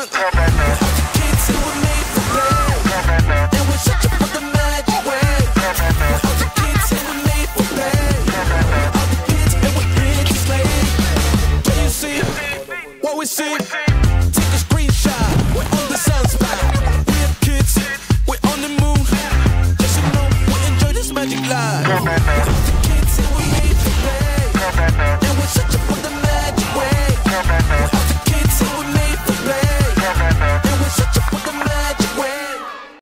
fun. Kids who were made for play, and we're searching for the magic way. All the kids who were made for play, all the kids and we're here to slay. Can you see what we see? Take a screenshot. We're on the sunspot. We're kids. We're on the moon. Just so you know, we enjoy this magic life.